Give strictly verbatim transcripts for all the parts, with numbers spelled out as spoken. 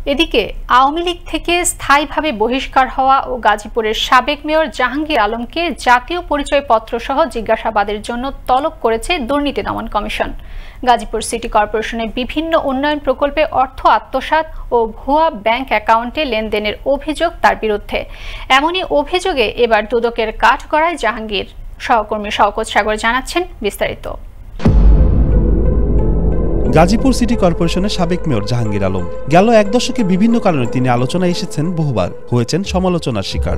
এদিকে আওয়ামী লীগ থেকে স্থায়ীভাবে বহিষ্কার হওয়া ও গাজীপুরের সাবেক মেয়র জাহাঙ্গীর আলমকে জাতীয় পরিচয়পত্র সহ জিজ্ঞাসাবাদের জন্য তলব করেছে দুর্নীতি দমন কমিশন। গাজীপুর সিটি কর্পোরেশনের বিভিন্ন উন্নয়ন প্রকল্পে অর্থ আত্মসাৎ ও ভুয়া ব্যাংক অ্যাকাউন্টে লেনদেনের অভিযোগ তার বিরুদ্ধে। এমনই অভিযোগে এবার দুদকের কাঠগড়ায় জাহাঙ্গীর। সহকর্মী শওকত সাগর জানাচ্ছেন বিস্তারিত। গাজীপুর সিটি কর্পোরেশনের সাবেক মেয়র জাহাঙ্গীর আলম গেল এক দশকে বিভিন্ন কারণে তিনি আলোচনায় এসেছেন, বহুবার হয়েছেন সমালোচনার শিকার।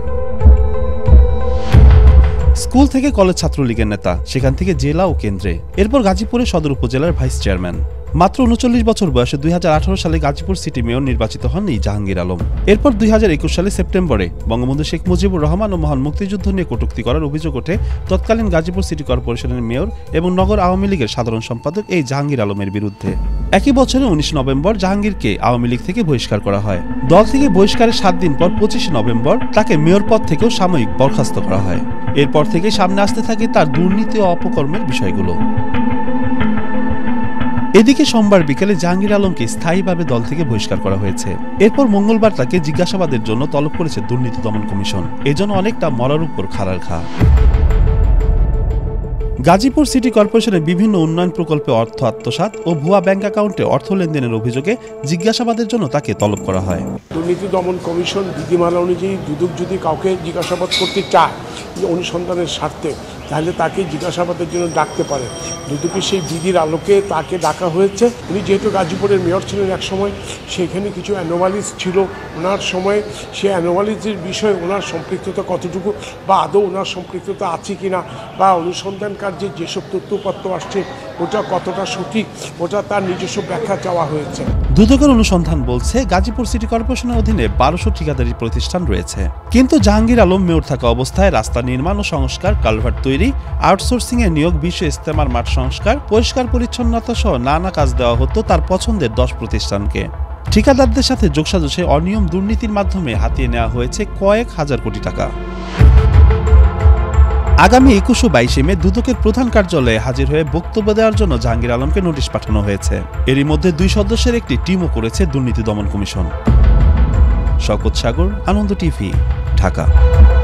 স্কুল থেকে কলেজ ছাত্রলীগের নেতা, সেখান থেকে জেলা ও কেন্দ্রে, এরপর গাজীপুরের সদর উপজেলার ভাইস চেয়ারম্যান। মাত্র উনচল্লিশ বছর বয়সে দুই হাজার আঠারো সালে গাজীপুর সিটি মেয়র নির্বাচিত হন এই জাহাঙ্গীর আলম। এরপর দুই হাজার একুশ সালে সেপ্টেম্বরে বঙ্গবন্ধু শেখ মুজিবুর রহমান ও মহান মুক্তিযুদ্ধ নিয়ে কটূক্তি করার অভিযোগ ওঠে তৎকালীন গাজীপুর সিটি কর্পোরেশনের মেয়র এবং নগর আওয়ামী লীগের সাধারণ সম্পাদক এই জাহাঙ্গীর আলমের বিরুদ্ধে। একই বছরে উনিশ নভেম্বর জাহাঙ্গীরকে আওয়ামী লীগ থেকে বহিষ্কার করা হয়। দল থেকে বহিষ্কারের সাত দিন পর পঁচিশে নভেম্বর তাকে মেয়র পদ থেকেও সাময়িক বরখাস্ত করা হয়। এরপর থেকে সামনে আসতে থাকে তার দুর্নীতি ও অপকর্মের বিষয়গুলো। এদিকে সোমবার বিকেলে জাহাঙ্গীর আলমকে স্থায়ীভাবে দল থেকে বহিষ্কার করা হয়েছে। এরপর মঙ্গলবার তাকে জিজ্ঞাসাবাদের জন্য তলব করেছে দুর্নীতি দমন কমিশন। এজন্য অনেকটা মরার উপর খাড়ার ঘা। গাজীপুর সিটি কর্পোরেশনের বিভিন্ন উন্নয়ন প্রকল্পে অর্থ আত্মসাৎ ও ভুয়া ব্যাংক অ্যাকাউন্টে অর্থ লেনদেনের অভিযোগে জিজ্ঞাসাবাদের জন্য তাকে তলব করা হয়। দুর্নীতি দমন কমিশন বিধিমালা অনুযায়ী দুদক যদি কাউকে জিজ্ঞাসাবাদ করতে চায় অনুসন্ধানের স্বার্থে, তাহলে তাকে জিজ্ঞাসাবাদের জন্য ডাকতে পারে। দুদকের সেই বিধির আলোকে তাকে ডাকা হয়েছে। উনি যেহেতু গাজীপুরের মেয়র ছিলেন এক সময়, সেখানে কিছু অ্যানোমালিস ছিল ওনার সময়ে। সেই অ্যানোমালিসের বিষয়ে ওনার সম্পৃক্ততা কতটুকু, বা আদৌ ওনার সম্পৃক্ততা আছে কিনা, বা অনুসন্ধান কার্যে যেসব তথ্যপত্র আসছে ওটা কতটা সঠিক, ওটা তার নিজস্ব ব্যাখ্যা চাওয়া হয়েছে। দুদকের অনুসন্ধান বলছে গাজীপুর সিটি কর্পোরেশনের অধীনে বারোশো ঠিকাদারি প্রতিষ্ঠান রয়েছে, কিন্তু জাহাঙ্গীর আলম মেয়র থাকা অবস্থায় রাস্তা নির্মাণ ও সংস্কার, কালভার্ট তৈরি, আউটসোর্সিং এ নিয়োগ, বিশ্ব ইস্তেমার মাঠ সংস্কার, পরিষ্কার পরিচ্ছন্নতা সহ নানা কাজ দেওয়া হতো তার পছন্দের দশ প্রতিষ্ঠানকে। ঠিকাদারদের সাথে যোগসাজশে অনিয়ম দুর্নীতির মাধ্যমে হাতিয়ে নেওয়া হয়েছে কয়েক হাজার কোটি টাকা। আগামী একুশ ও বাইশে মে দুদকের প্রধান কার্যালয়ে হাজির হয়ে বক্তব্য দেওয়ার জন্য জাহাঙ্গীর আলমকে নোটিশ পাঠানো হয়েছে। এরই মধ্যে দুই সদস্যের একটি টিমও করেছে দুর্নীতি দমন কমিশন। শওকত সাগর, আনন্দ টিভি, ঢাকা।